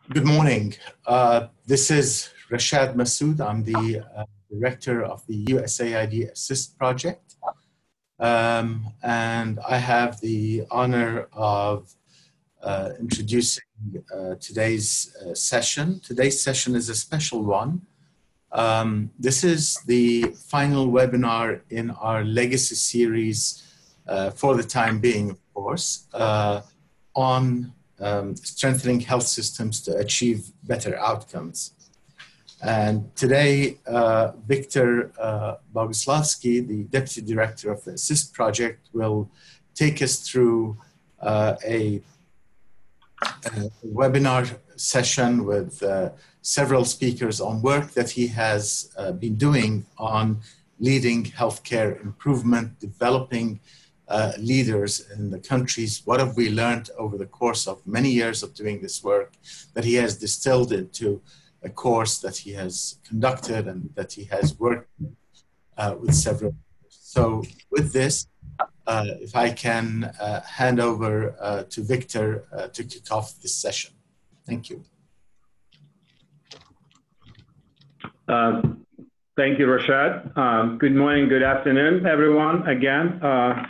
Good morning. This is Rashad Masood. I'm the director of the USAID Assist project. And I have the honor of introducing today's session. Today's session is a special one. This is the final webinar in our legacy series, for the time being, of course, on strengthening health systems to achieve better outcomes. And today, Victor Boguslavsky, the Deputy Director of the Assist Project, will take us through a webinar session with several speakers on work that he has been doing on leading healthcare improvement, developing leaders in the countries. What have we learned over the course of many years of doing this work that he has distilled into a course that he has conducted and that he has worked with several. So with this, if I can hand over to Victor to kick off this session. Thank you. Thank you, Rashad. Good morning, good afternoon, everyone, again.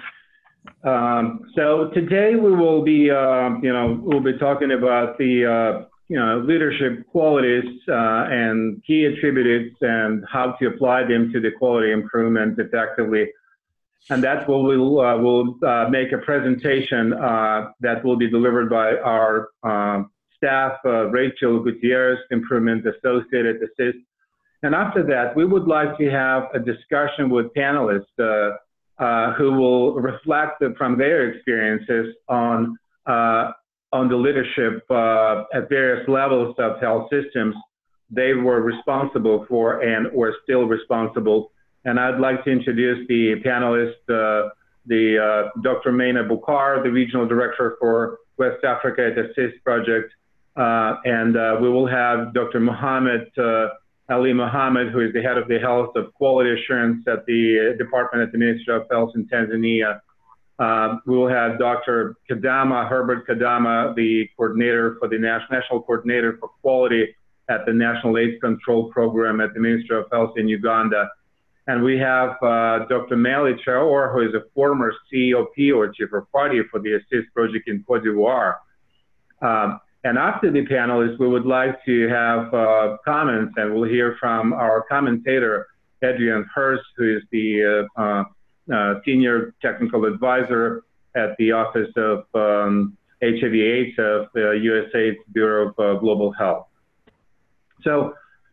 So today we will be, we'll be talking about the, leadership qualities and key attributes and how to apply them to the quality improvement effectively. And that's what we'll make a presentation that will be delivered by our staff, Rachel Gutierrez, Improvement Associate at Assist. And after that, we would like to have a discussion with panelists who will reflect from their experiences on the leadership at various levels of health systems they were responsible for and or still responsible. And I'd like to introduce the panelists, Dr. Meina Bukhar, the Regional Director for West Africa at the Assist Project. And we will have Dr. Ali Mohammed, who is the head of the Health of Quality Assurance at the Department at the Ministry of Health in Tanzania. We will have Dr. Herbert Kadama, the coordinator for the National Coordinator for Quality at the National AIDS Control Program at the Ministry of Health in Uganda. And we have Dr. Mali Traore, who is a former COP or Chief of Party for the Assist Project in Cote d'Ivoire. And after the panelists, we would like to have comments, and we'll hear from our commentator, Adrian Hurst, who is the Senior Technical Advisor at the Office of HIV AIDS of the USAID's Bureau of Global Health. So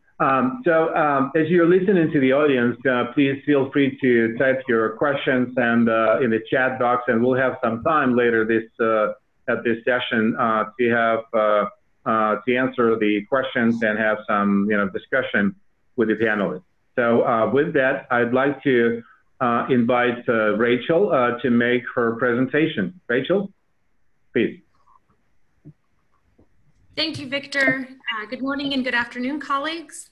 as you're listening to the audience, please feel free to type your questions and in the chat box, and we'll have some time later at this session to answer the questions and have some discussion with the panelists. So with that, I'd like to invite Rachel to make her presentation. Rachel, please. Thank you, Victor. Good morning and good afternoon, colleagues.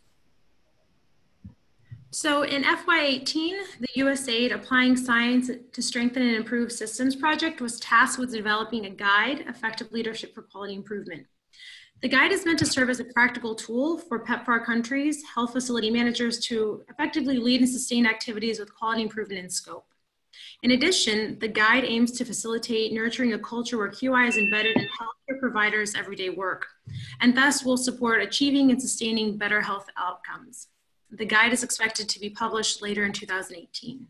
So in FY18, the USAID Applying Science to Strengthen and Improve Systems project was tasked with developing a guide, Effective Leadership for Quality Improvement. The guide is meant to serve as a practical tool for PEPFAR countries, health facility managers to effectively lead and sustain activities with quality improvement in scope. In addition, the guide aims to facilitate nurturing a culture where QI is embedded in healthcare providers' everyday work, and thus will support achieving and sustaining better health outcomes. The guide is expected to be published later in 2018.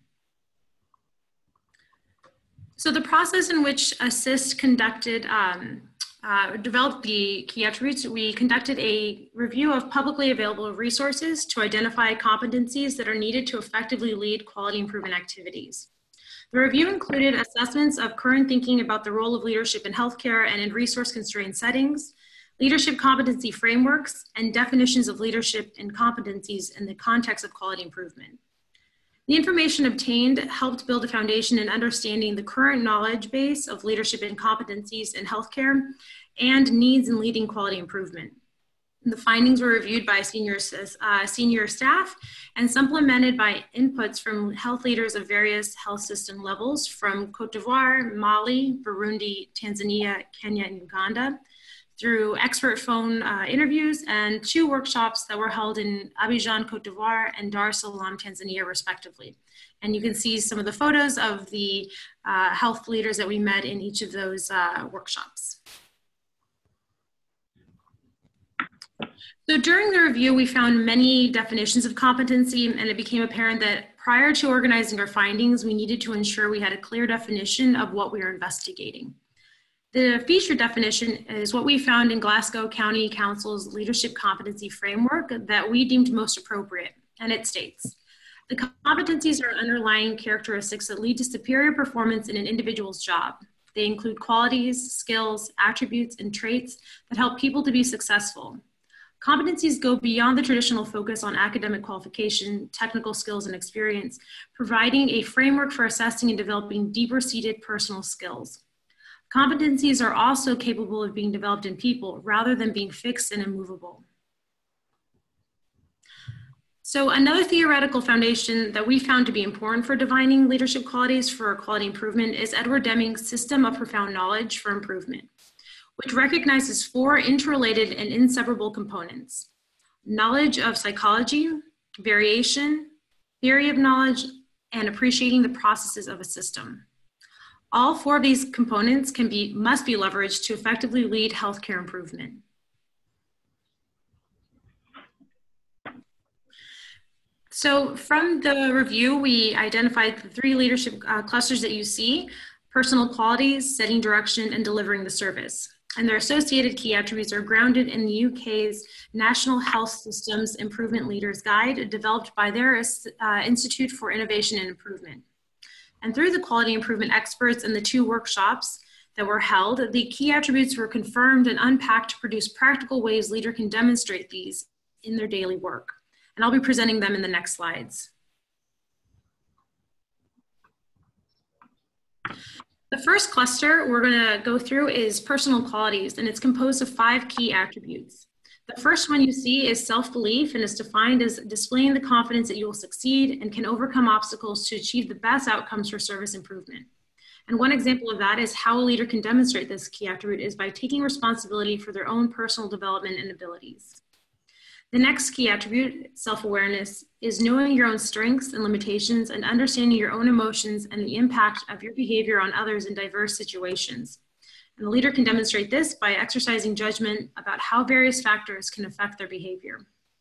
So the process in which Assist conducted, developed the key attributes, we conducted a review of publicly available resources to identify competencies that are needed to effectively lead quality improvement activities. The review included assessments of current thinking about the role of leadership in healthcare and in resource-constrained settings, leadership competency frameworks, and definitions of leadership and competencies in the context of quality improvement. The information obtained helped build a foundation in understanding the current knowledge base of leadership and competencies in healthcare and needs in leading quality improvement. The findings were reviewed by senior staff and supplemented by inputs from health leaders of various health system levels from Cote d'Ivoire, Mali, Burundi, Tanzania, Kenya, and Uganda, through expert phone interviews and 2 workshops that were held in Abidjan, Cote d'Ivoire and Dar es Salaam, Tanzania, respectively. And you can see some of the photos of the health leaders that we met in each of those workshops. So during the review, we found many definitions of competency, and it became apparent that prior to organizing our findings, we needed to ensure we had a clear definition of what we were investigating. The featured definition is what we found in Glasgow County Council's Leadership Competency Framework that we deemed most appropriate, and it states, the competencies are underlying characteristics that lead to superior performance in an individual's job. They include qualities, skills, attributes, and traits that help people to be successful. Competencies go beyond the traditional focus on academic qualification, technical skills, and experience, providing a framework for assessing and developing deeper-seated personal skills. Competencies are also capable of being developed in people rather than being fixed and immovable. So another theoretical foundation that we found to be important for defining leadership qualities for quality improvement is Edward Deming's system of profound knowledge for improvement, which recognizes 4 interrelated and inseparable components: knowledge of psychology, variation, theory of knowledge, and appreciating the processes of a system. All 4 of these components must be leveraged to effectively lead healthcare improvement. So from the review, we identified the 3 leadership clusters that you see: personal qualities, setting direction, and delivering the service. And their associated key attributes are grounded in the UK's National Health Systems Improvement Leaders Guide, developed by their Institute for Innovation and Improvement. And through the quality improvement experts and the 2 workshops that were held, the key attributes were confirmed and unpacked to produce practical ways leaders can demonstrate these in their daily work. And I'll be presenting them in the next slides. The first cluster we're going to go through is personal qualities, and it's composed of 5 key attributes. The first one you see is self-belief, and is defined as displaying the confidence that you will succeed and can overcome obstacles to achieve the best outcomes for service improvement. And one example of that is how a leader can demonstrate this key attribute is by taking responsibility for their own personal development and abilities. The next key attribute, self-awareness, is knowing your own strengths and limitations and understanding your own emotions and the impact of your behavior on others in diverse situations. And the leader can demonstrate this by exercising judgment about how various factors can affect their behavior.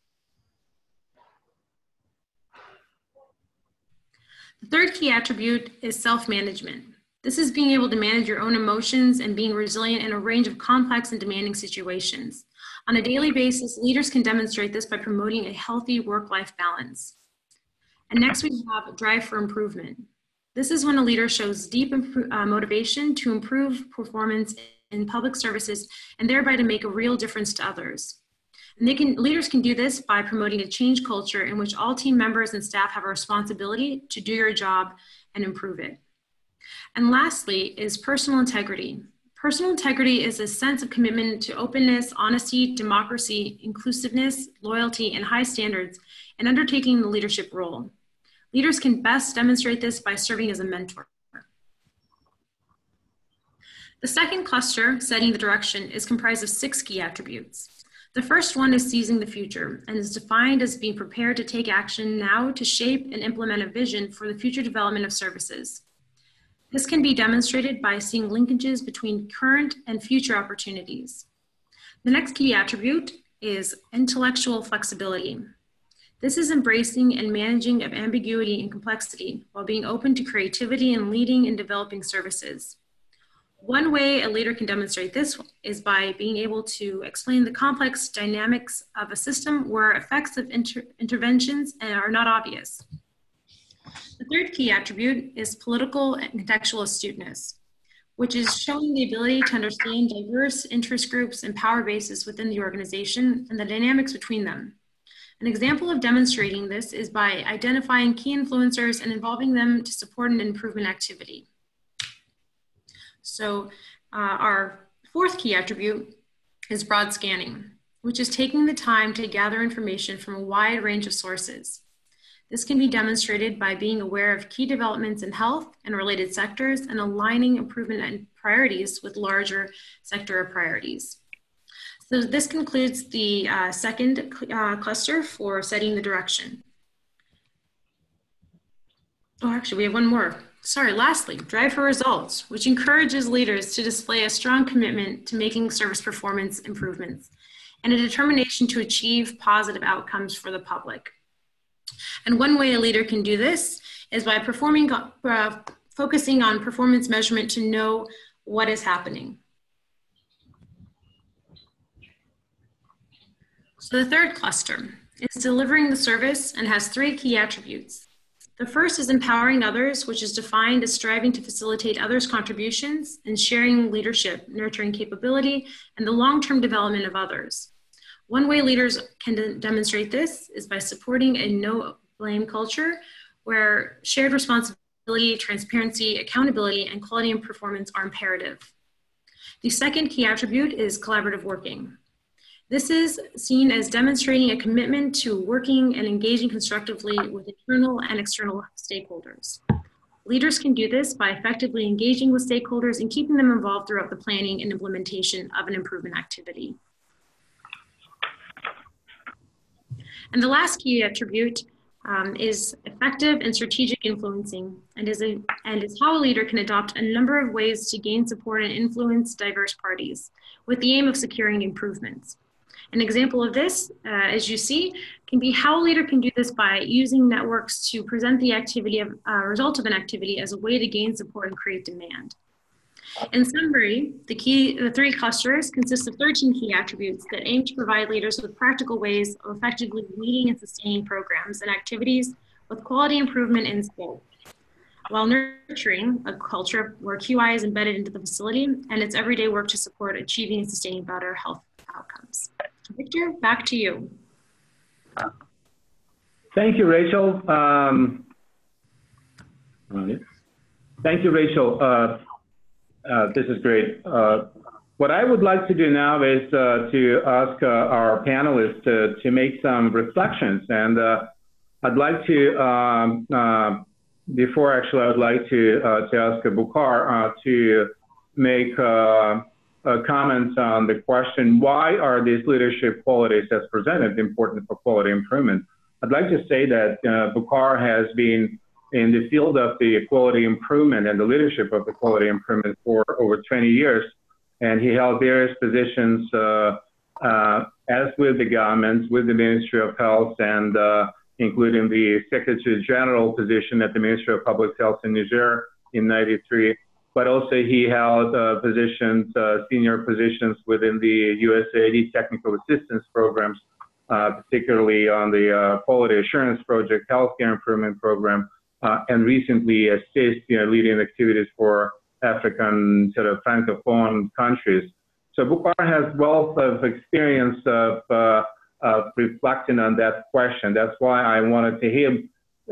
The third key attribute is self-management. This is being able to manage your own emotions and being resilient in a range of complex and demanding situations. On a daily basis, leaders can demonstrate this by promoting a healthy work-life balance. And next we have drive for improvement. This is when a leader shows deep motivation to improve performance in public services and thereby to make a real difference to others. And leaders can do this by promoting a change culture in which all team members and staff have a responsibility to do your job and improve it. And lastly is personal integrity. Personal integrity is a sense of commitment to openness, honesty, democracy, inclusiveness, loyalty, and high standards in undertaking the leadership role. Leaders can best demonstrate this by serving as a mentor. The second cluster, setting the direction, is comprised of 6 key attributes. The first one is seizing the future and is defined as being prepared to take action now to shape and implement a vision for the future development of services. This can be demonstrated by seeing linkages between current and future opportunities. The next key attribute is intellectual flexibility. This is embracing and managing of ambiguity and complexity while being open to creativity and leading and developing services. One way a leader can demonstrate this is by being able to explain the complex dynamics of a system where effects of interventions are not obvious. The third key attribute is political and contextual astuteness, which is showing the ability to understand diverse interest groups and power bases within the organization and the dynamics between them. An example of demonstrating this is by identifying key influencers and involving them to support an improvement activity. So our fourth key attribute is broad scanning, which is taking the time to gather information from a wide range of sources. This can be demonstrated by being aware of key developments in health and related sectors and aligning improvement and priorities with larger sector priorities. So this concludes the second cluster for setting the direction. Oh, actually, we have one more. Sorry, lastly, drive for results, which encourages leaders to display a strong commitment to making service performance improvements and a determination to achieve positive outcomes for the public. And one way a leader can do this is by focusing on performance measurement to know what is happening. So the third cluster is delivering the service and has 3 key attributes. The first is empowering others, which is defined as striving to facilitate others' contributions and sharing leadership, nurturing capability, and the long-term development of others. One way leaders can demonstrate this is by supporting a no-blame culture where shared responsibility, transparency, accountability, and quality and performance are imperative. The second key attribute is collaborative working. This is seen as demonstrating a commitment to working and engaging constructively with internal and external stakeholders. Leaders can do this by effectively engaging with stakeholders and keeping them involved throughout the planning and implementation of an improvement activity. And the last key attribute is effective and strategic influencing, and is how a leader can adopt a number of ways to gain support and influence diverse parties with the aim of securing improvements. An example of this, as you see, can be how a leader can do this by using networks to present the activity of result of an activity as a way to gain support and create demand. In summary, the 3 clusters consist of 13 key attributes that aim to provide leaders with practical ways of effectively leading and sustaining programs and activities with quality improvement in scope, while nurturing a culture where QI is embedded into the facility and its everyday work to support achieving and sustaining better health outcomes. Victor, back to you. Thank you, Rachel. Thank you, Rachel. This is great. What I would like to do now is to ask our panelists to make some reflections. And I'd like to, before actually, I would like to ask Bukhar to make comments on the question, why are these leadership qualities as presented important for quality improvement? I'd like to say that Bukhar has been in the field of the quality improvement and the leadership of the quality improvement for over 20 years. And he held various positions as with the government, with the Ministry of Health, and including the Secretary General position at the Ministry of Public Health in Niger in '93. But also he held positions, senior positions within the USAID technical assistance programs, particularly on the Quality Assurance Project, Healthcare Improvement Program, and recently leading activities for African sort of francophone countries. So Bukhar has wealth of experience of reflecting on that question. That's why I wanted to him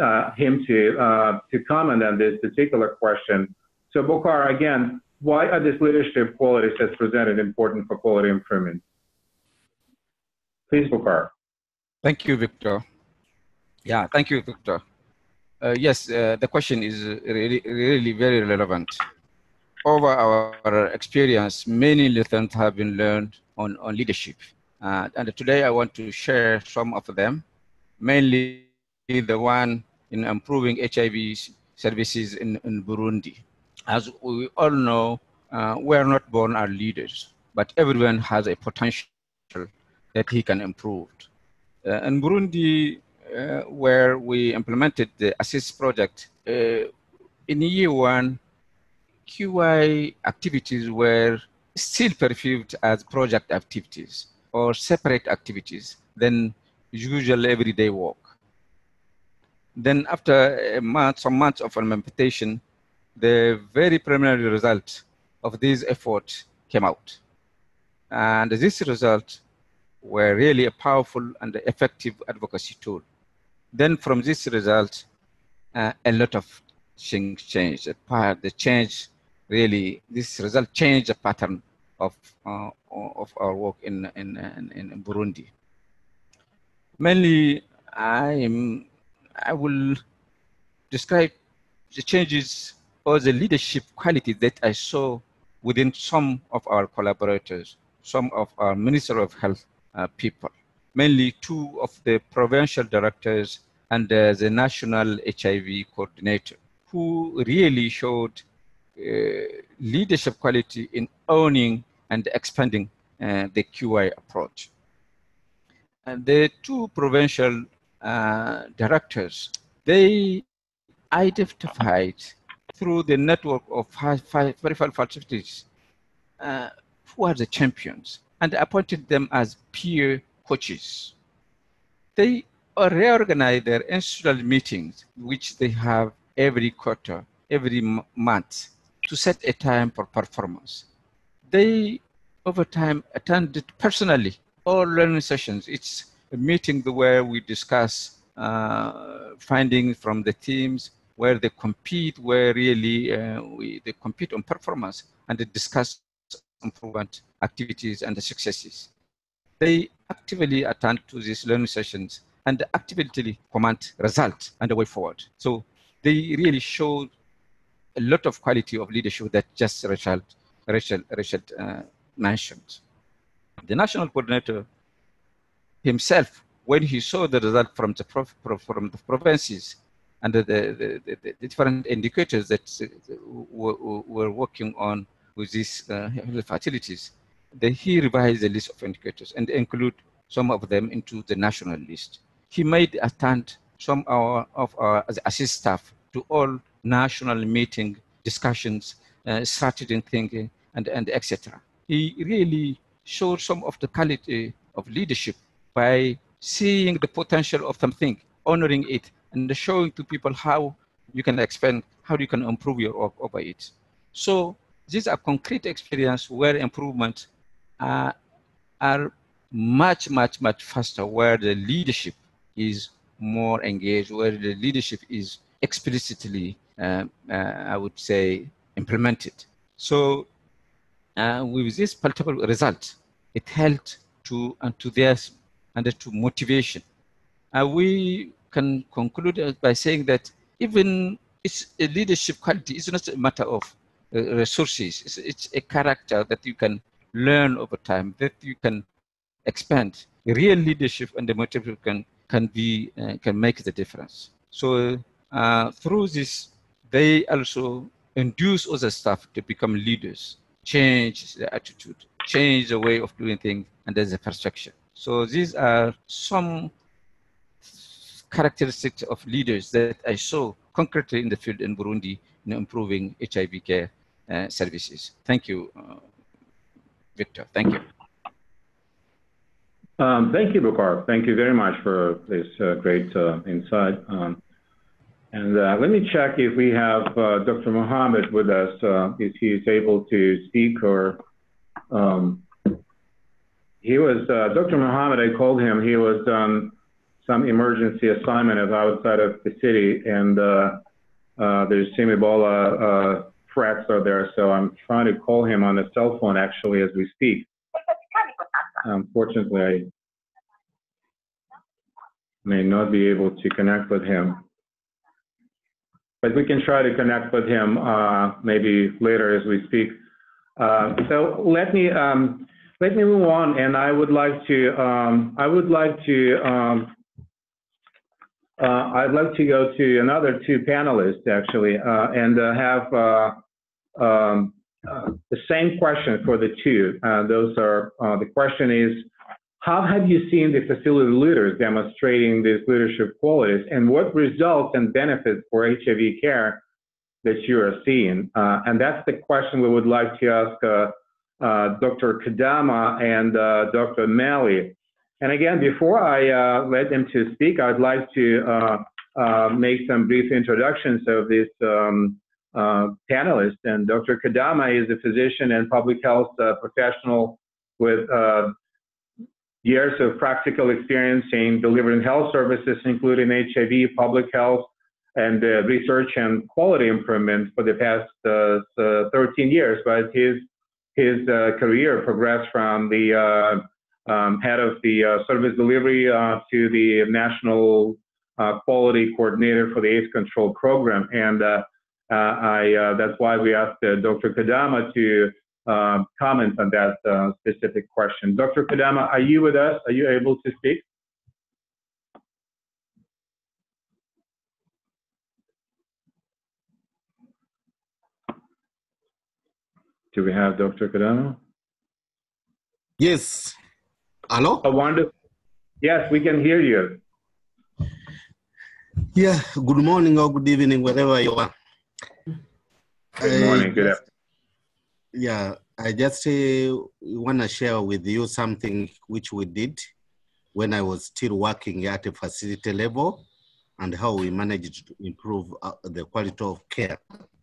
to comment on this particular question. So Bukhar, again, why are these leadership qualities as presented important for quality improvement? Please, Bukhar. Thank you, Victor. Yeah, thank you, Victor. Yes, the question is really very relevant. Over our experience, many lessons have been learned on leadership. And today I want to share some of them, mainly the one in improving HIV services in Burundi. As we all know, we are not born as leaders, but everyone has a potential that he can improve. In Burundi, where we implemented the ASSIST project, in year 1, QI activities were still perceived as project activities or separate activities than usual everyday work. Then after some months of implementation, the very preliminary result of these efforts came out. And this result were really a powerful and effective advocacy tool. Then from this result, a lot of things changed. This result changed the pattern of our work in Burundi. Mainly, I will describe the changes or the leadership qualities that I saw within some of our collaborators some of our Minister of Health people, mainly two of the provincial directors and the national HIV coordinator, who really showed leadership quality in owning and expanding the QI approach. And the two provincial directors, they identified through the network of verified facilities who are the champions and appointed them as peer coaches. They reorganize their institutional meetings, which they have every quarter, every month, to set a time for performance. They, over time, attended personally all learning sessions. It's a meeting where we discuss findings from the teams, where they compete, where really they compete on performance, and they discuss improvement activities and the successes. They actively attend to these learning sessions and actively comment results and the way forward. So they really showed a lot of quality of leadership that just Rachel mentioned. The national coordinator himself, when he saw the result from the provinces and the different indicators that were working on with these facilities, he revised the list of indicators and include some of them into the national list. He made attend some of our assist staff to all national meeting discussions, strategic thinking, and etc. He really showed some of the quality of leadership by seeing the potential of something, honoring it, and showing to people how you can expand, how you can improve your work over it. So these are concrete experience where improvements are much faster, where the leadership is more engaged, where the leadership is explicitly, I would say, implemented. So with this multiple result, it helped to enthusiasm and to motivation. We can conclude by saying that even it's a leadership quality, it's not a matter of resources, it's a character that you can learn over time, that you can expand. Real leadership and the motivation can make the difference. So through this, they also induce other staff to become leaders, change the attitude, change the way of doing things, and there's a perception. So these are some characteristics of leaders that I saw concretely in the field in Burundi in improving HIV care services. Thank you, Victor. Thank you. Thank you, Bukhar. Thank you very much for this great insight. And let me check if we have Dr. Mohammed with us, if he is able to speak, or he was, Dr. Mohammed, I called him, he was on some emergency assignment of outside of the city, and there's some Ebola threats are there, so I'm trying to call him on the cell phone actually as we speak. Unfortunately, I may not be able to connect with him, but we can try to connect with him maybe later as we speak. So let me move on, and I'd like to go to another two panelists actually, and have the same question for the two. Those are the question is, how have you seen the facility leaders demonstrating these leadership qualities, and what results and benefits for HIV care that you are seeing? And that's the question we would like to ask Dr. Kadama and Dr. Mali. And again, before I let them to speak, I'd like to make some brief introductions of this panelist. And Dr. Kadama is a physician and public health professional with years of practical experience in delivering health services, including HIV, public health, and research and quality improvement for the past 13 years. But his career progressed from the head of the service delivery to the national quality coordinator for the AIDS control program. And that's why we asked Dr. Kadama to comment on that specific question. Dr. Kodama, are you with us? Are you able to speak? Do we have Dr. Kodama? Yes. Hello? Oh, wonderful. Yes, we can hear you. Yeah, good morning or good evening, wherever you are. Good morning, good afternoon. Yeah, I just want to share with you something which we did when I was still working at a facility level and how we managed to improve the quality of care.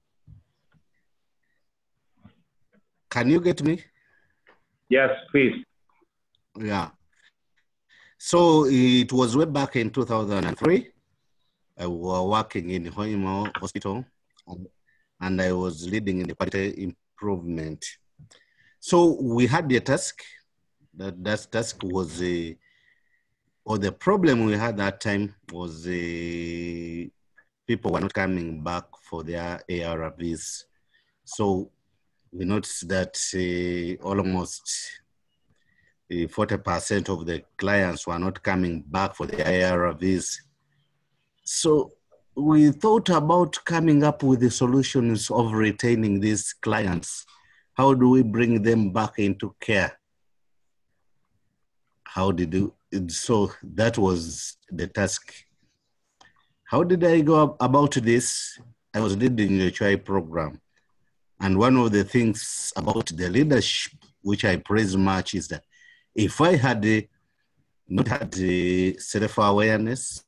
Can you get me? Yes, please. Yeah. So it was way back in 2003. I was working in Hoima Hospital and I was leading in the quality improvement. So we had a task. That task was or the problem we had that time was people were not coming back for their ARVs. So we noticed that almost 40% of the clients were not coming back for their ARVs. So we thought about coming up with the solutions of retaining these clients. How do we bring them back into care? How did you, so that was the task. How did I go about this? I was leading the HIV program. And one of the things about the leadership, which I praise much, is that if I had not had self-awareness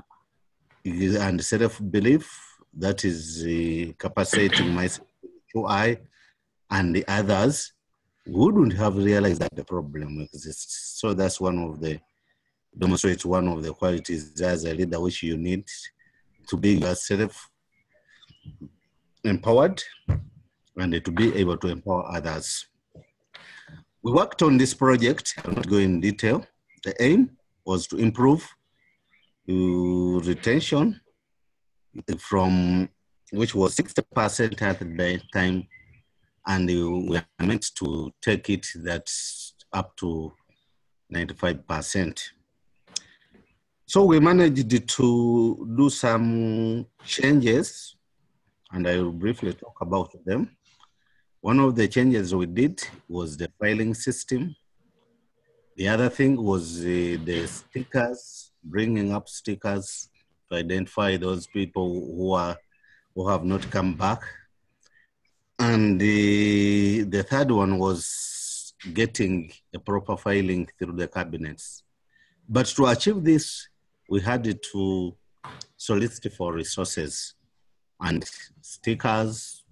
and self-belief, that is capacitating myself to I and the others, wouldn't have realized that the problem exists. So that's one of the, demonstrates one of the qualities as a leader which you need to be yourself empowered and to be able to empower others. We worked on this project. I'll not go in detail. The aim was to improve retention from, which was 60% at the time, and we are meant to take it that up to 95%. So we managed to do some changes, and I will briefly talk about them. One of the changes we did was the filing system. The other thing was the stickers, bringing up stickers to identify those people who have not come back. And the third one was getting a proper filing through the cabinets. But to achieve this, we had to solicit for resources and stickers,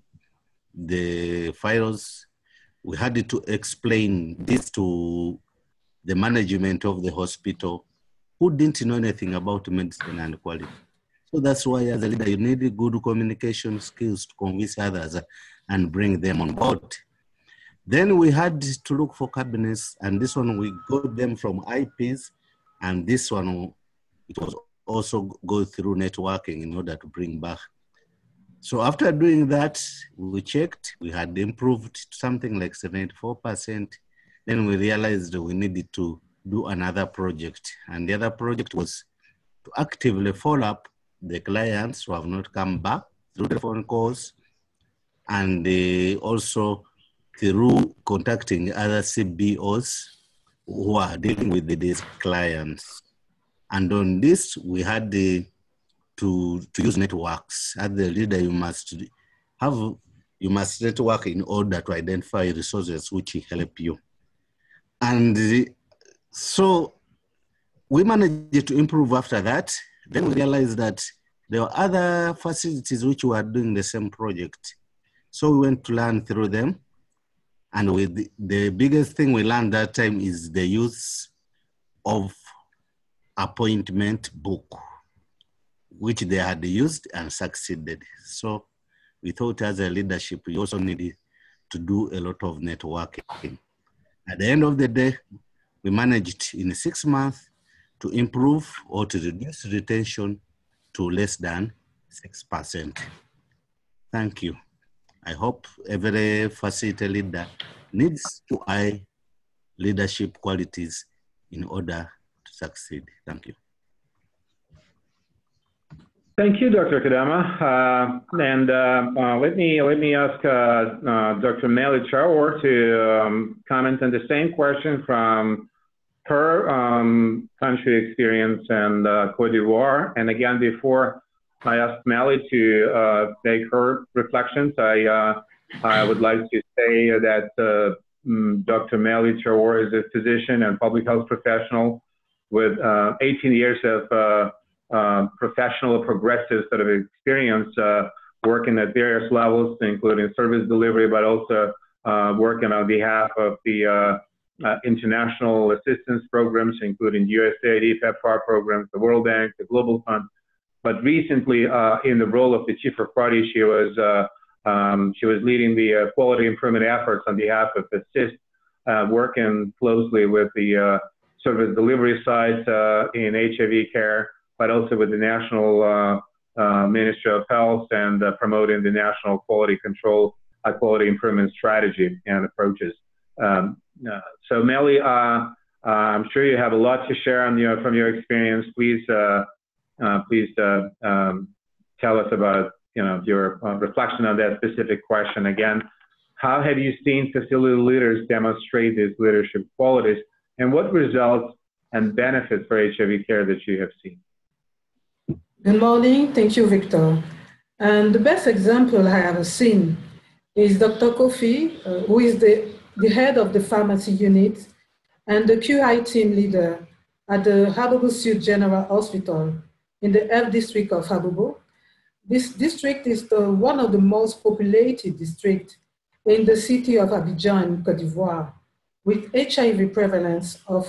the files. We had to explain this to the management of the hospital who didn't know anything about medicine and quality. So that's why as a leader, you need good communication skills to convince others and bring them on board. Then we had to look for cabinets, and this one we got them from IPs, and this one, it was also go through networking in order to bring back. So after doing that, we checked, we had improved something like 74%. Then we realized we needed to do another project. And the other project was to actively follow up the clients who have not come back through telephone calls, and also through contacting other CBOs who are dealing with these clients. And on this, we had to use networks. As the leader, you must network in order to identify resources which help you. And so we managed to improve after that. Then we realized that there were other facilities which were doing the same project. So we went to learn through them. And the biggest thing we learned that time is the use of appointment book, which they had used and succeeded. So we thought as a leadership, we also needed to do a lot of networking. At the end of the day, we managed in 6 months to improve or to reduce retention to less than 6%. Thank you. I hope every facility leader needs to eye leadership qualities in order to succeed. Thank you. Thank you, Dr. Kadama. Let me ask Dr. Meli Traore to comment on the same question from her country experience and Cote d'Ivoire. And again, before I ask Meli to make her reflections, I would like to say that Dr. Meli Traore is a physician and public health professional with 18 years of professional progressive sort of experience working at various levels, including service delivery, but also working on behalf of the international assistance programs, including USAID, PEPFAR programs, the World Bank, the Global Fund. But recently, in the role of the chief of party, she was leading the quality improvement efforts on behalf of ASSIST, working closely with the service delivery sites in HIV care, but also with the National Ministry of Health and promoting the national quality control, quality improvement strategy and approaches. So Meli, I'm sure you have a lot to share on from your experience. Please tell us about your reflection on that specific question. Again, how have you seen facility leaders demonstrate these leadership qualities, and what results and benefits for HIV care that you have seen? Good morning. Thank you, Victor. And the best example I have seen is Dr. Kofi, who is the head of the pharmacy unit and the QI team leader at the Habobo Sud General Hospital in the F district of Habobo. This district is one of the most populated districts in the city of Abidjan, Cote d'Ivoire, with HIV prevalence of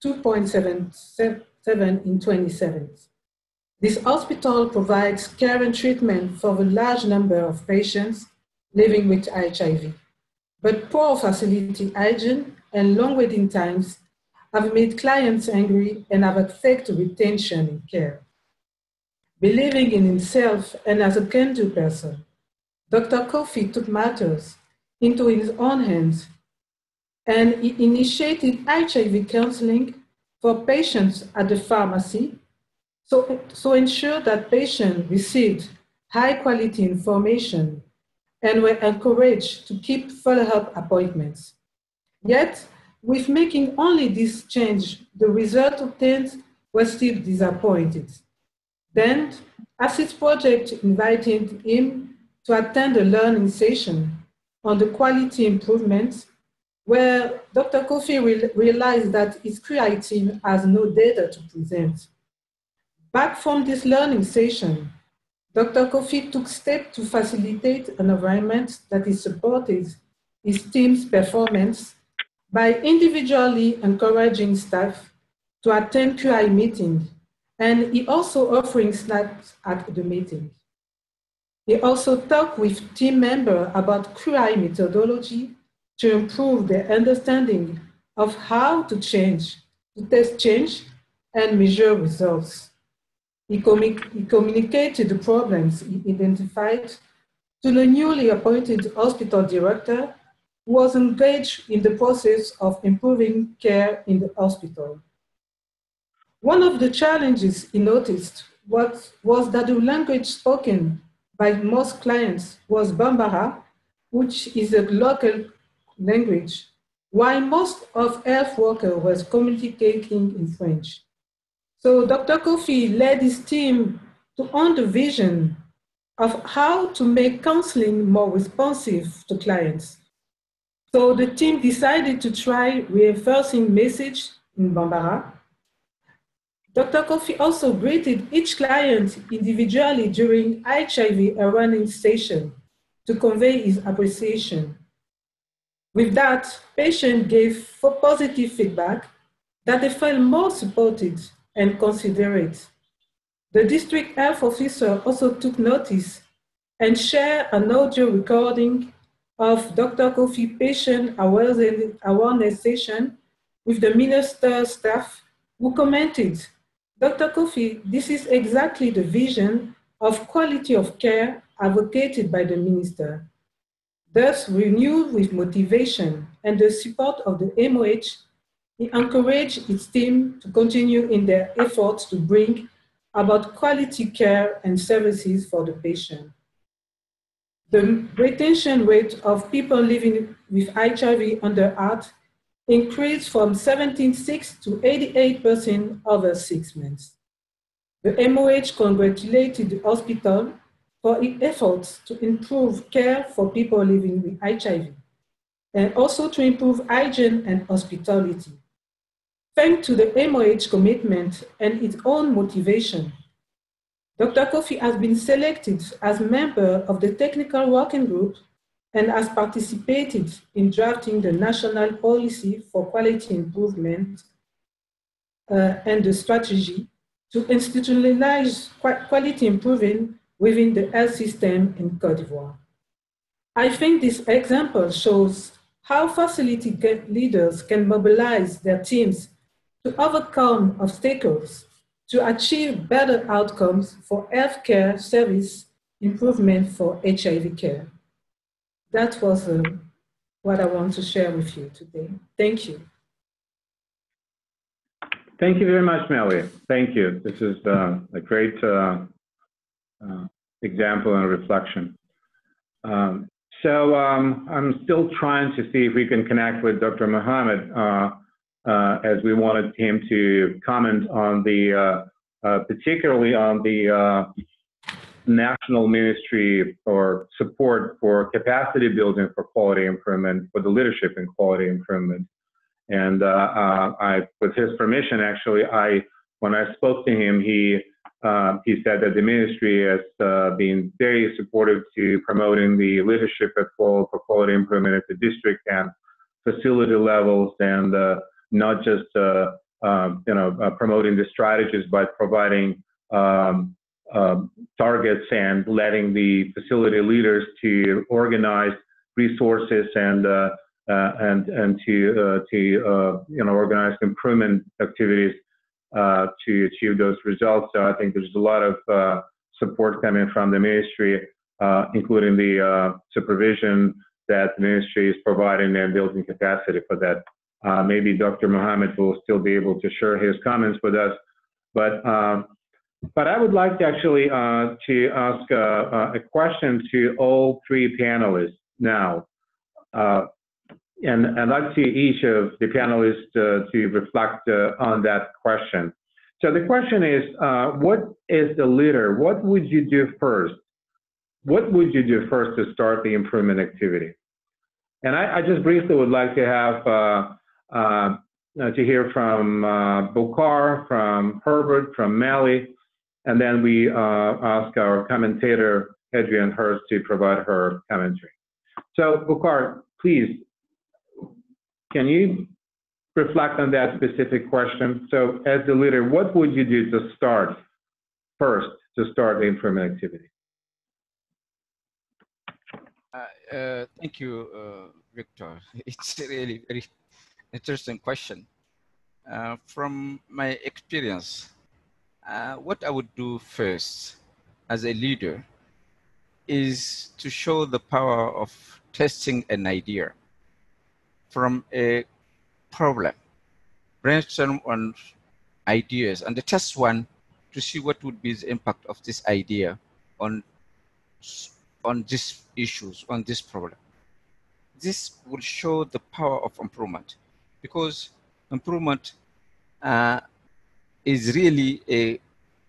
2.77 in 2017. This hospital provides care and treatment for a large number of patients living with HIV. But poor facility hygiene and long waiting times have made clients angry and have affected retention in care. Believing in himself and as a can-do person, Dr. Kofi took matters into his own hands and he initiated HIV counseling for patients at the pharmacy so ensure that patients received high-quality information and were encouraged to keep follow-up appointments. Yet, with making only this change, the result obtained was still disappointed. Then, ASSIST project invited him to attend a learning session on the quality improvements, where Dr. Kofi realized that his QI team has no data to present. Back from this learning session, Dr. Kofi took steps to facilitate an environment that is supported his team's performance by individually encouraging staff to attend QI meetings, and he also offering snacks at the meeting. He also talked with team members about QI methodology to improve their understanding of how to test change and measure results. He communicated the problems he identified to the newly appointed hospital director, who was engaged in the process of improving care in the hospital. One of the challenges he noticed was that the language spoken by most clients was Bambara, which is a local language, while most of health workers was communicating in French. So Dr. Kofi led his team to own the vision of how to make counseling more responsive to clients. So the team decided to try reinforcing message in Bambara. Dr. Kofi also greeted each client individually during HIV awareness session to convey his appreciation. With that, patients gave positive feedback that they felt more supported and considerate. The district health officer also took notice and shared an audio recording of Dr. Kofi patient awareness session with the minister's staff, who commented, "Dr. Kofi, this is exactly the vision of quality of care advocated by the minister. Thus, renewed with motivation and the support of the MOH, he encouraged its team to continue in their efforts to bring about quality care and services for the patient. The retention rate of people living with HIV under ART increased from 76% to 88% over 6 months. The MOH congratulated the hospital for its efforts to improve care for people living with HIV and also to improve hygiene and hospitality. Thanks to the MOH commitment and its own motivation, Dr. Kofi has been selected as member of the technical working group and has participated in drafting the national policy for quality improvement and the strategy to institutionalize quality improving within the health system in Côte d'Ivoire. I think this example shows how facility leaders can mobilize their teams to overcome obstacles to achieve better outcomes for healthcare service improvement for HIV care. That was what I want to share with you today. Thank you. Thank you very much, Melly. Thank you. This is a great example and reflection. So I'm still trying to see if we can connect with Dr. Mohammed, as we wanted him to comment on the, particularly on the National Ministry for support for capacity building for quality improvement, for the leadership in quality improvement. And with his permission, actually, when I spoke to him, he said that the ministry has been very supportive to promoting the leadership for quality improvement at the district and facility levels, and not just promoting the strategies, but providing targets and letting the facility leaders to organize resources and to organize improvement activities to achieve those results. So I think there's a lot of support coming from the ministry, including the supervision that the ministry is providing and building capacity for that. Maybe Dr. Mohammed will still be able to share his comments with us, but I would like to actually to ask a question to all three panelists now. And I'd like to each of the panelists to reflect on that question. So the question is, what is the leader? What would you do first? What would you do first to start the improvement activity? And I just briefly would like to have to hear from Bokar, from Herbert, from Mally, and then we ask our commentator, Adrienne Hurst, to provide her commentary. So Bokar, please, can you reflect on that specific question? So as the leader, what would you do to start first, to start the improvement activity? Thank you, Victor. It's a really very interesting question. From my experience, what I would do first as a leader is to show the power of testing an idea from a problem, brainstorm on ideas, and the test one to see what would be the impact of this idea on these issues, on this problem. This will show the power of improvement, because improvement is really a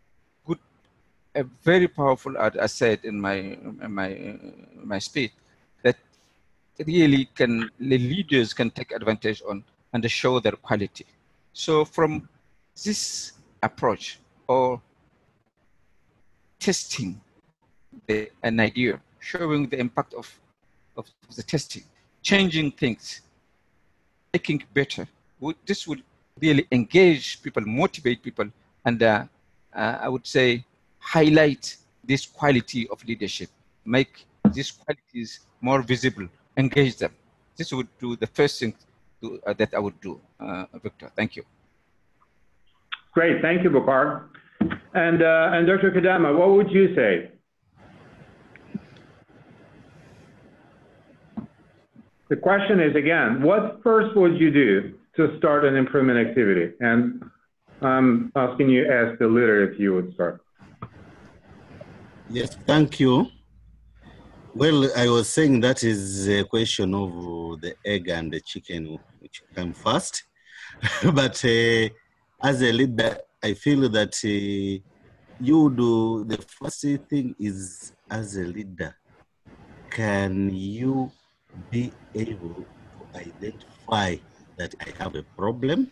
very powerful, as I said in my speech, that really the leaders can take advantage on and show their quality. So from this approach, or testing an idea, showing the impact of the testing, changing things, making it better, this would really engage people, motivate people, and I would say highlight this quality of leadership, make these qualities more visible, engage them. This would do the first thing that I would do, Victor. Thank you. Great, thank you, Bokar. And Dr. Kadama, what would you say? the question is, again, what first would you do to start an improvement activity? And I'm asking you as the leader if you would start. Yes, thank you. Well, I was saying that is a question of the egg and the chicken, which came first. But as a leader, I feel that you do, the first thing is, as a leader, can you be able to identify that I have a problem?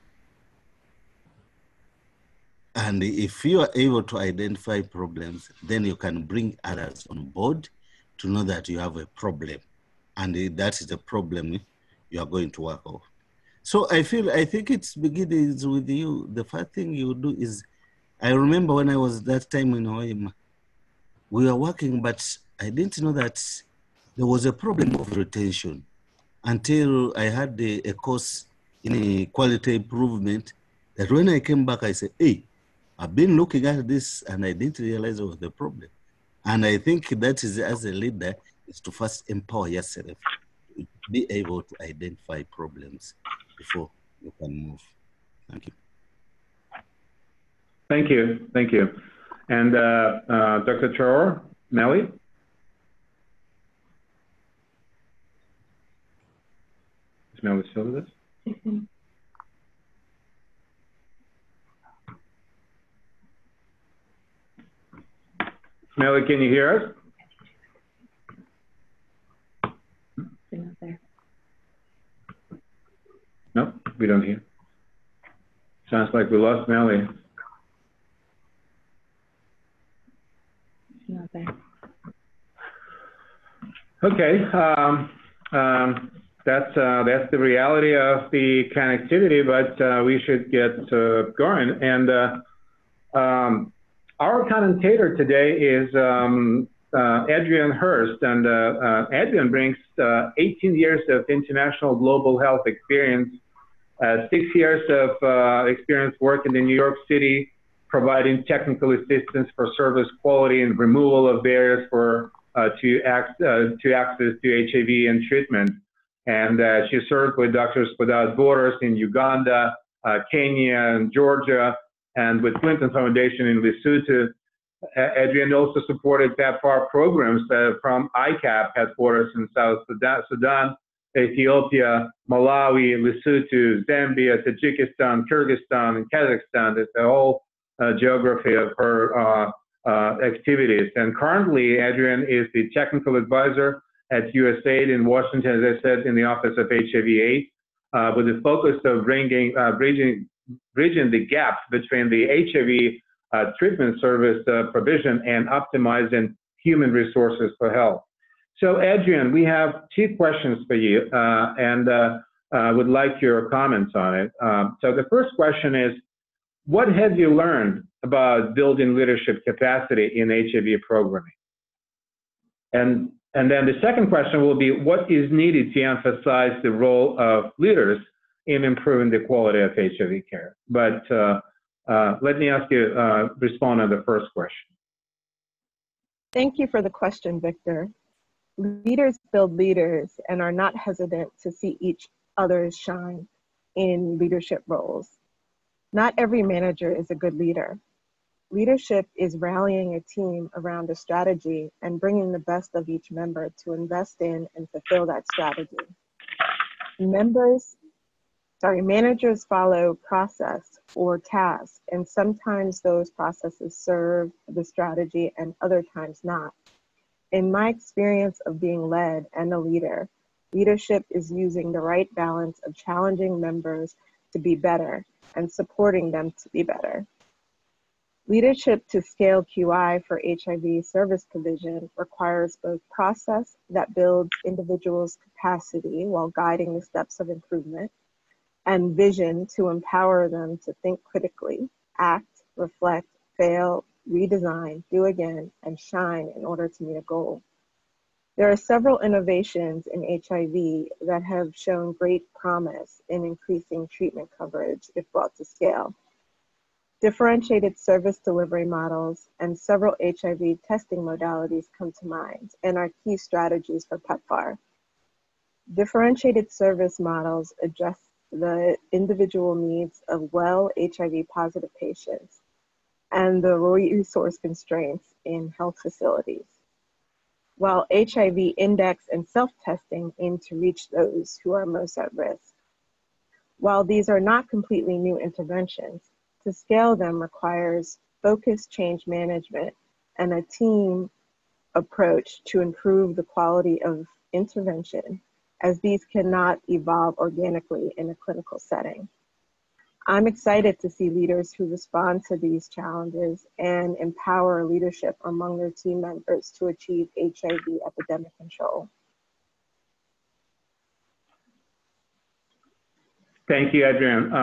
And if you are able to identify problems, then you can bring others on board to know that you have a problem. And that is the problem you are going to work on. So I think it's begins with you. The first thing you do is, I remember when I was that time in OIM, we were working, but I didn't know that there was a problem of retention until I had a course in quality improvement, that when I came back, I said, hey, I've been looking at this and I didn't realize it was the problem. And I think that is, as a leader, is to first empower yourself to be able to identify problems before you can move. Thank you. Thank you. Thank you. And Dr. Traore, Melly? Is Melly still with us? Melly, can you hear us? No, we don't hear. Sounds like we lost Melly. Not there. Okay, that's the reality of the connectivity, but we should get going. And our commentator today is Adrian Hurst, and Adrian brings 18 years of international global health experience, 6 years of experience working in New York City, providing technical assistance for service quality and removal of barriers for to access to HIV and treatment. And she served with Doctors Without Borders in Uganda, Kenya, and Georgia, and with Clinton Foundation in Lesotho. Adrian also supported PEPFAR programs from ICAP headquarters in South Sudan, Ethiopia, Malawi, Lesotho, Zambia, Tajikistan, Kyrgyzstan, and Kazakhstan. It's the whole geography of her activities. And currently, Adrian is the technical advisor at USAID in Washington, as I said, in the Office of HIV/AIDS, with the focus of bridging the gap between the HIV treatment service provision and optimizing human resources for health. So, Adrian, we have 2 questions for you, and would like your comments on it. So the first question is, what have you learned about building leadership capacity in HIV programming? And then the second question will be, what is needed to emphasize the role of leaders in improving the quality of HIV care? But let me ask you respond on the first question. Thank you for the question, Victor. Leaders build leaders and are not hesitant to see each other shine in leadership roles. Not every manager is a good leader. Leadership is rallying a team around a strategy and bringing the best of each member to invest in and fulfill that strategy. Managers follow process or task, and sometimes those processes serve the strategy and other times not. In my experience of being led and a leader, leadership is using the right balance of challenging members to be better and supporting them to be better. Leadership to scale QI for HIV service provision requires both process that builds individuals' capacity while guiding the steps of improvement, and vision to empower them to think critically, act, reflect, fail, redesign, do again, and shine in order to meet a goal. There are several innovations in HIV that have shown great promise in increasing treatment coverage if brought to scale. Differentiated service delivery models and several HIV testing modalities come to mind and are key strategies for PEPFAR. Differentiated service models address the individual needs of well HIV positive patients and the resource constraints in health facilities, while HIV index and self-testing aim to reach those who are most at risk. While these are not completely new interventions, to scale them requires focused change management and a team approach to improve the quality of intervention, as these cannot evolve organically in a clinical setting. I'm excited to see leaders who respond to these challenges and empower leadership among their team members to achieve HIV epidemic control. Thank you, Adrienne.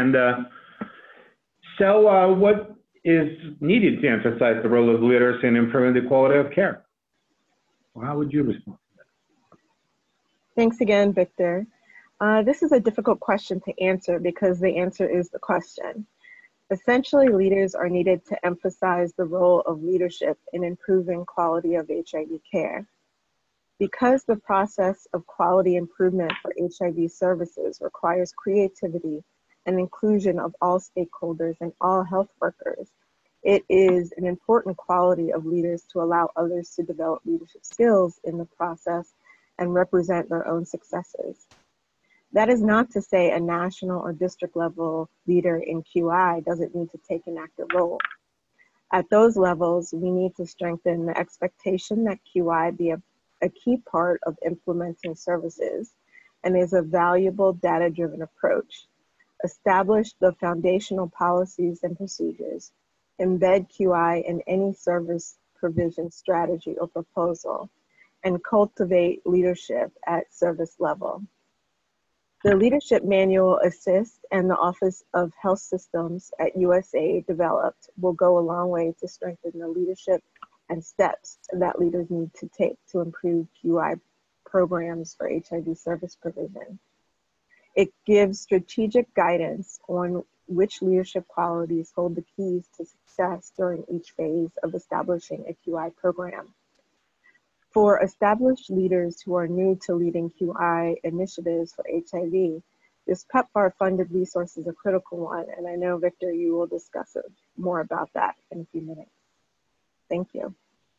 So what is needed to emphasize the role of leaders in improving the quality of care? Well, how would you respond to that? Thanks again, Victor. This is a difficult question to answer because the answer is the question. Essentially, leaders are needed to emphasize the role of leadership in improving quality of HIV care. Because the process of quality improvement for HIV services requires creativity and inclusion of all stakeholders and all health workers, it is an important quality of leaders to allow others to develop leadership skills in the process and represent their own successes. That is not to say a national or district level leader in QI doesn't need to take an active role. At those levels, we need to strengthen the expectation that QI be a key part of implementing services and is a valuable data-driven approach. Establish the foundational policies and procedures, embed QI in any service provision strategy or proposal, and cultivate leadership at service level. The Leadership Manual Assist and the Office of Health Systems at USAID developed will go a long way to strengthen the leadership and steps that leaders need to take to improve QI programs for HIV service provision. It gives strategic guidance on which leadership qualities hold the keys to success during each phase of establishing a QI program. For established leaders who are new to leading QI initiatives for HIV, this PEPFAR-funded resource is a critical one, and I know, Victor, you will discuss more about that in a few minutes. Thank you.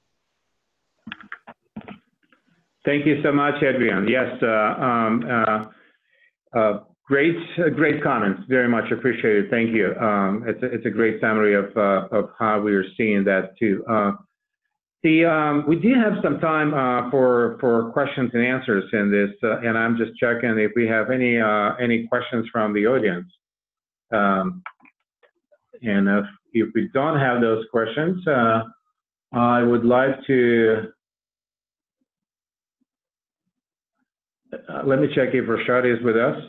Thank you so much, Adrienne. Yes, great comments. Very much appreciated. Thank you. It's a great summary of how we are seeing that too. We do have some time for questions and answers in this, and I'm just checking if we have any questions from the audience. And if we don't have those questions, I would like to let me check if Rashad is with us.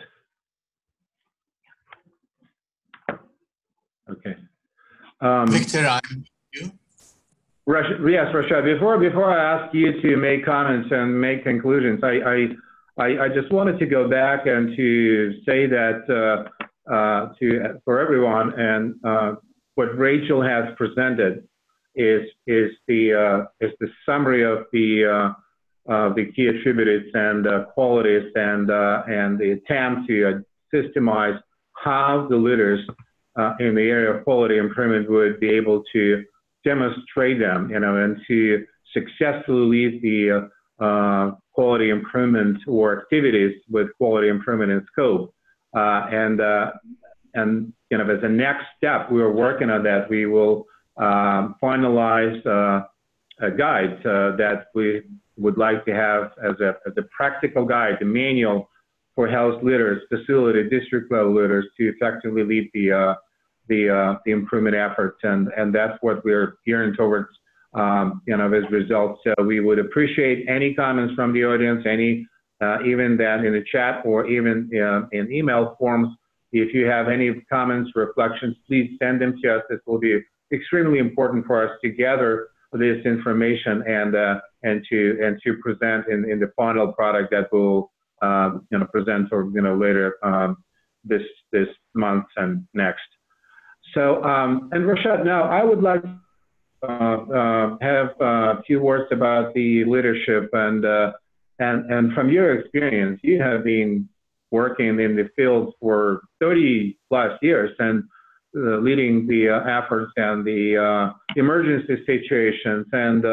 Okay. Victor, I'm you. Yes, Rashad. Before I ask you to make comments and make conclusions, I just wanted to go back and to say that for everyone, and what Rachel has presented is the summary of the key attributes and qualities and the attempt to systemize how the leaders in the area of quality improvement would be able to demonstrate them, and to successfully lead the quality improvement or activities with quality improvement in scope. And as a next step, we are working on that. We will finalize a guide that we would like to have as a practical guide, the manual for health leaders, facility, district level leaders to effectively lead the improvement efforts, and that's what we're gearing towards, as results. So we would appreciate any comments from the audience, even that in the chat or even in email forms. If you have any comments, reflections, please send them to us. This will be extremely important for us to gather this information and to present in the final product that we'll present or later this month and next. So, and Rashad, now I would like to have a few words about the leadership and And from your experience, you have been working in the field for 30 plus years and leading the efforts and the emergency situations and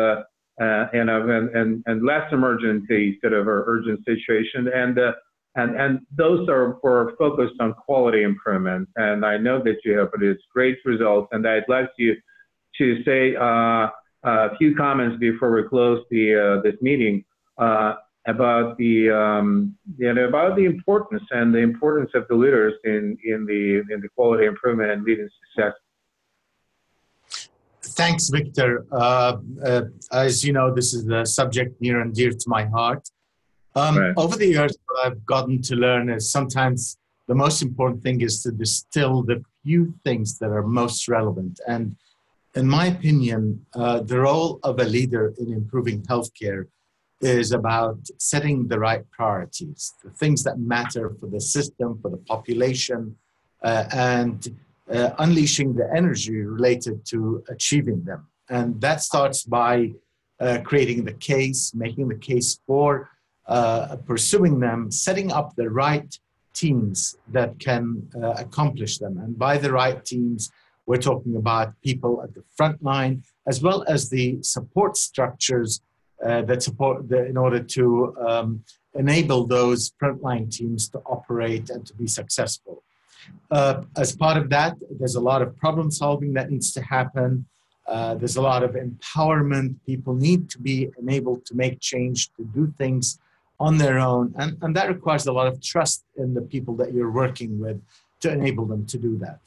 less emergency sort of urgent situation. And those were focused on quality improvement. And I know that you have produced great results. And I'd like you to say a few comments before we close this meeting about the importance of the leaders in the quality improvement and leading success. Thanks, Victor. As you know, this is a subject near and dear to my heart. Right. Over the years, what I've gotten to learn is sometimes the most important thing is to distill the few things that are most relevant. And in my opinion, the role of a leader in improving healthcare is about setting the right priorities, the things that matter for the system, for the population, and unleashing the energy related to achieving them. And that starts by creating the case, making the case for pursuing them, setting up the right teams that can accomplish them. And by the right teams, we're talking about people at the front line, as well as the support structures that support in order to enable those frontline teams to operate and to be successful. As part of that, there's a lot of problem solving that needs to happen. There's a lot of empowerment. People need to be enabled to make change, to do things on their own. And that requires a lot of trust in the people that you're working with to enable them to do that.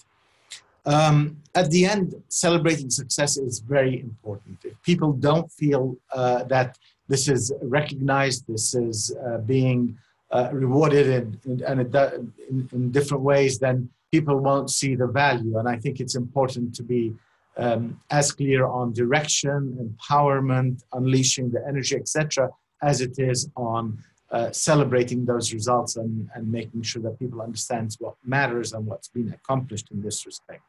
At the end, celebrating success is very important. If people don't feel that this is recognized, this is being rewarded in different ways, then people won't see the value. And I think it's important to be as clear on direction, empowerment, unleashing the energy, etc., as it is on celebrating those results and making sure that people understand what matters and what's been accomplished in this respect.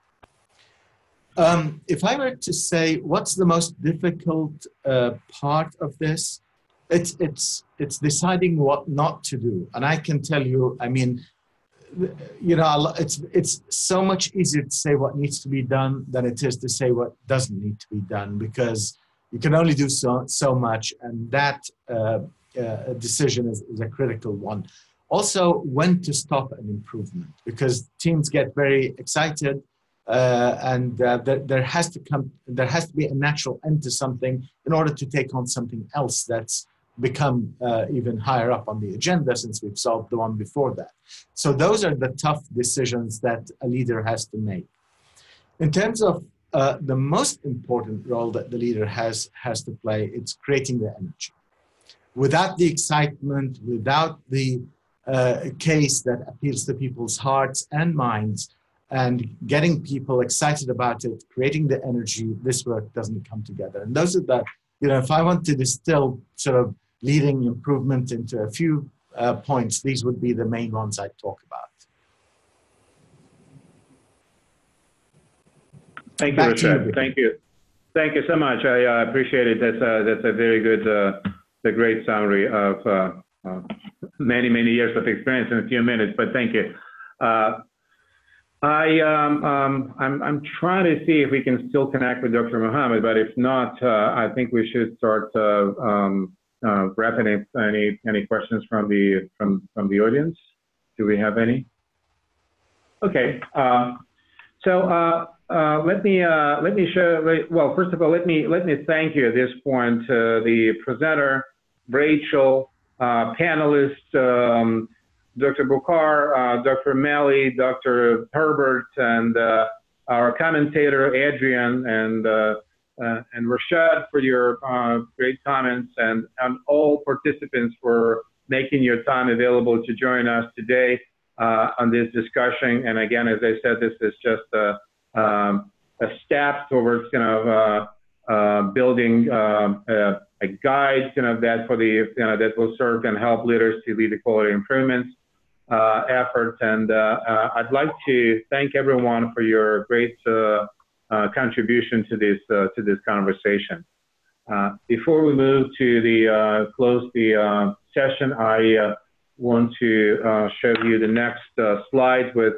If I were to say what's the most difficult part of this, it's deciding what not to do. And I can tell you, I mean, you know, it's so much easier to say what needs to be done than it is to say what doesn't need to be done, because you can only do so much, and that decision is a critical one. Also, when to stop an improvement, because teams get very excited. And there has to be a natural end to something in order to take on something else that's become even higher up on the agenda, since we've solved the one before that. So those are the tough decisions that a leader has to make. In terms of the most important role that the leader has to play, it's creating the energy. Without the excitement, without the case that appeals to people's hearts and minds, and getting people excited about it, creating the energy, this work doesn't come together. And those are the, you know, if I want to distill sort of leading improvement into a few points, these would be the main ones I'd talk about. Thank you, Rashad. Thank you. Thank you so much. I appreciate it. That's a very good, a great summary of many years of experience in a few minutes, but thank you. I'm trying to see if we can still connect with Dr. Mohammed, but if not, I think we should start wrapping up. Any questions from the audience? Do we have any? Okay. So let me share. Well, first of all, let me thank you at this point, the presenter, Rachel, panelists. Dr. Bukhar, Dr. Melly, Dr. Herbert, and our commentator, Adrian, and Rashad for your great comments, and all participants for making your time available to join us today on this discussion. And again, as I said, this is just a step towards building a guide that for the that will serve and help leaders to lead the quality improvements efforts. And I'd like to thank everyone for your great contribution to this conversation. Before we move to the close the session, I want to show you the next slide with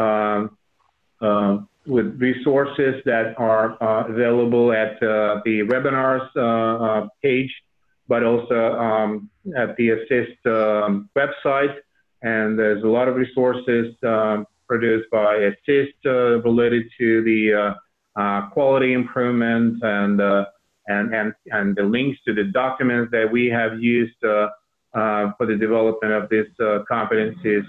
resources that are available at the webinars page, but also at the ASSIST website. And there's a lot of resources produced by ASSIST related to the quality improvement and the links to the documents that we have used for the development of these competencies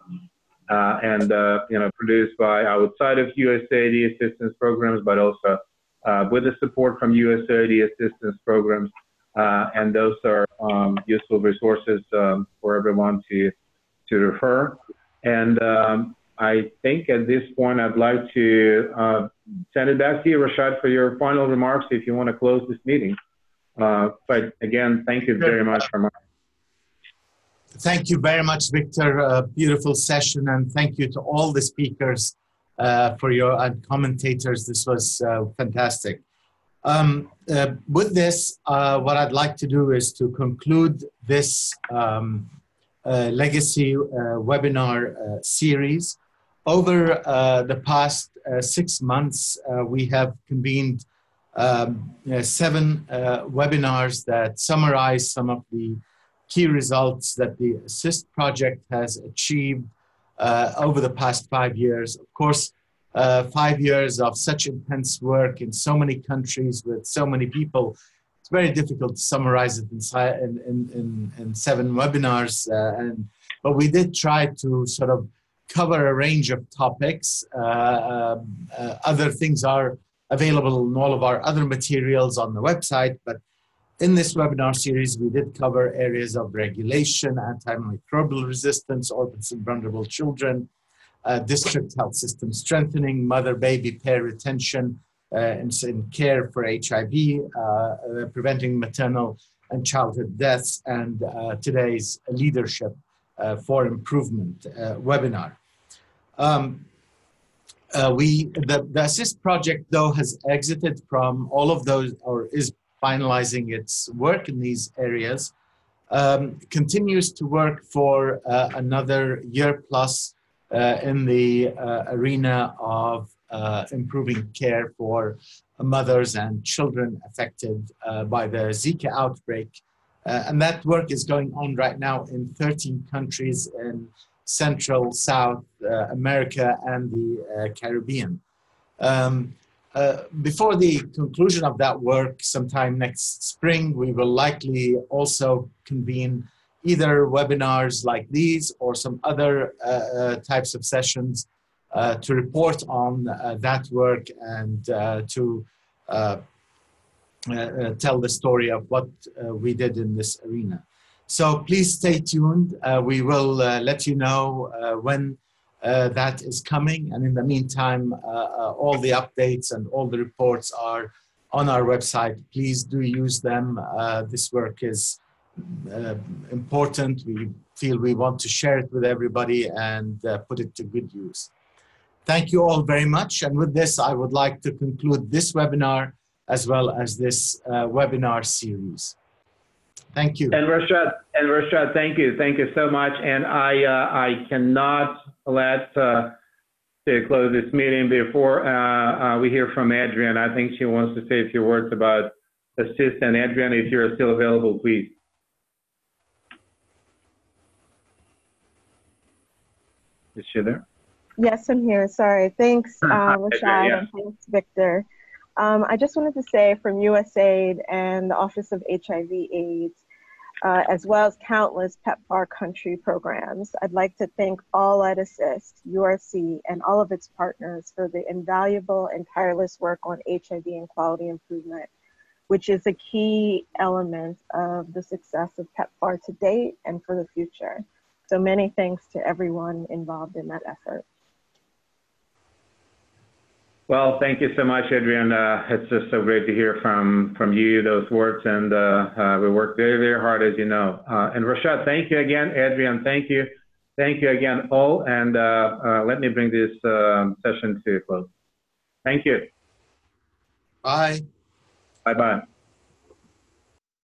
produced by outside of USAID assistance programs, but also with the support from USAID assistance programs. And those are useful resources for everyone to refer. And I think at this point, I'd like to send it back to you, Rashad, for your final remarks if you want to close this meeting. But again, thank you very much for my. Thank you very much, Victor. A beautiful session, and thank you to all the speakers for your and commentators. This was fantastic. With this, what I'd like to do is to conclude this legacy webinar series. Over the past 6 months, we have convened 7 webinars that summarize some of the key results that the ASSIST project has achieved over the past 5 years. Of course, 5 years of such intense work in so many countries with so many people, it's very difficult to summarize it in 7 webinars. But we did try to sort of cover a range of topics. Other things are available in all of our other materials on the website, but in this webinar series, we did cover areas of regulation, antimicrobial resistance, orphans and vulnerable children, district health system strengthening, mother-baby pair retention, and care for HIV, preventing maternal and childhood deaths, and today's leadership for improvement webinar. The ASSIST project, though, has exited from all of those, or is finalizing its work in these areas, continues to work for another year plus in the arena of improving care for mothers and children affected by the Zika outbreak. And that work is going on right now in 13 countries in Central, South America, and the Caribbean. Before the conclusion of that work, sometime next spring, we will likely also convene either webinars like these or some other types of sessions to report on that work and to tell the story of what we did in this arena. So please stay tuned. We will let you know when that is coming. And in the meantime, all the updates and all the reports are on our website. Please do use them. This work is important. We feel we want to share it with everybody and put it to good use. Thank you all very much. And with this, I would like to conclude this webinar as well as this webinar series. Thank you. And Rashad, thank you so much. And I cannot let to close this meeting before we hear from Adrian. I think she wants to say a few words about ASSIST. And Adrian, if you're still available, please. Is she there? Yes, I'm here. Sorry. Thanks, Rashad, yeah. and thanks, Victor. I just wanted to say from USAID and the Office of HIV/AIDS, as well as countless PEPFAR country programs, I'd like to thank all at ASSIST, URC, and all of its partners for the invaluable and tireless work on HIV and quality improvement, which is a key element of the success of PEPFAR to date and for the future. So many thanks to everyone involved in that effort. Well, thank you so much, Adrian. It's just so great to hear from you those words, and we work very, very hard, as you know. And Rashad, thank you again. Adrian, thank you again, all. And let me bring this session to a close. Thank you. Bye. Bye-bye.